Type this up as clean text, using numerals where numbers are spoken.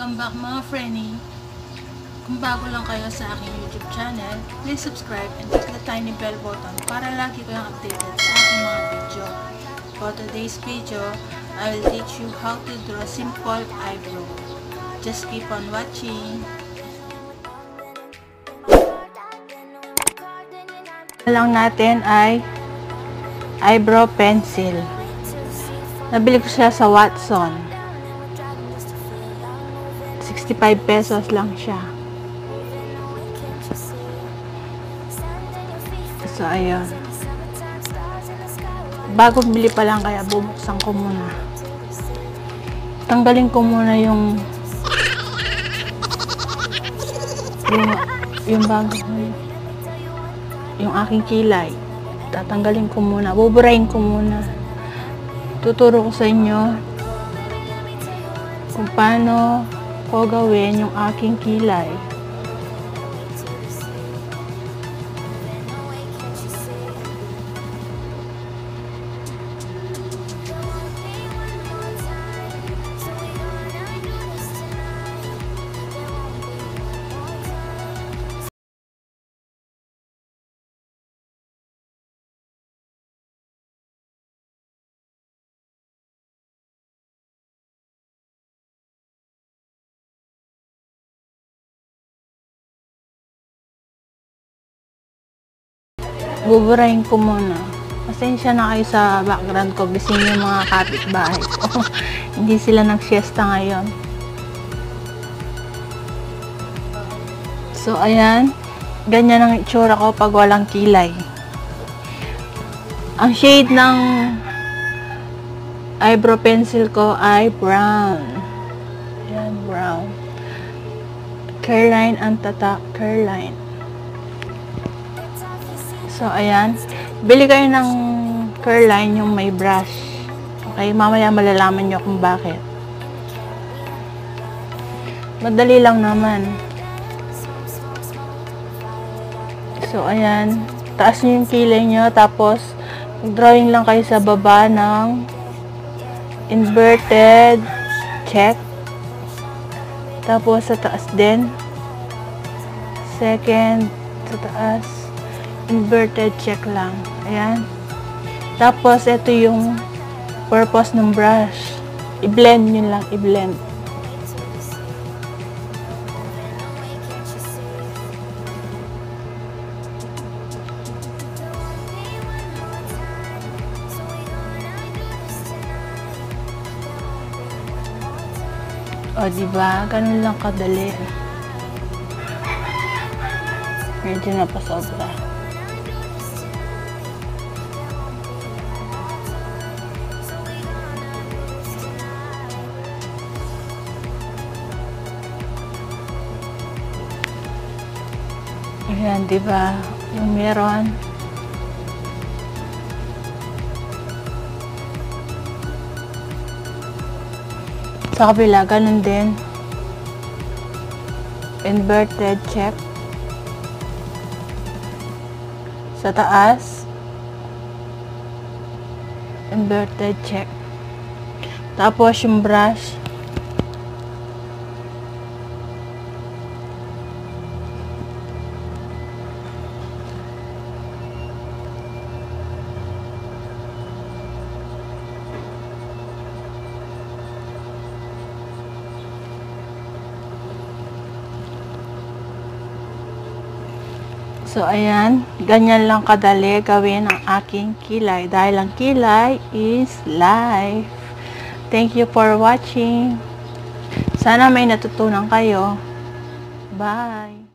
Welcome back mga freny. Kung bago lang kayo sa aking YouTube channel, please subscribe and click the tiny bell button para lagi kayong updated sa aking mga video. For today's video, I will teach you how to draw simple eyebrow. Just keep on watching. Lang natin ay eyebrow pencil. Nabili ko siya sa Watson. 65 pesos lang siya. So, ayun. Bagong bili pa lang kaya bubuksan ko muna. Tanggalin ko muna yung bago yung aking kilay. Tatanggalin ko muna. Buburahin ko muna. Tuturo ko sa inyo kung paano ko gawin yung aking kilay. Buburahin ko muna. Pasensya na kayo sa background ko. Gising yung mga kapitbahay ko. Hindi sila nag-siesta ngayon. So, ayan. Ganyan ang itsura ko pag walang kilay. Ang shade ng eyebrow pencil ko ay brown. Ayan, brown. Curline ang tatak. Curline. So, ayan. Bili kayo ng curline yung may brush. Okay? Mamaya malalaman nyo kung bakit. Madali lang naman. So, ayan. Taas nyo yung kilay nyo. Tapos, drawing lang kayo sa baba ng inverted check. Tapos, sa taas din. Second, sa taas. Inverted check lang. Ayan. Tapos, ito yung purpose ng brush. I-blend nyo lang. I-blend. O, diba? Ganun lang kadali. Medyo na pa sobra. Ayan, diba? Yung meron. Sa kabila, ganun din. Inverted check. Sa taas. Inverted check. Tapos, yung brush. So, ayan. Ganyan lang kadali gawin ang aking kilay. Dahil ang kilay is life. Thank you for watching. Sana may natutunan kayo. Bye!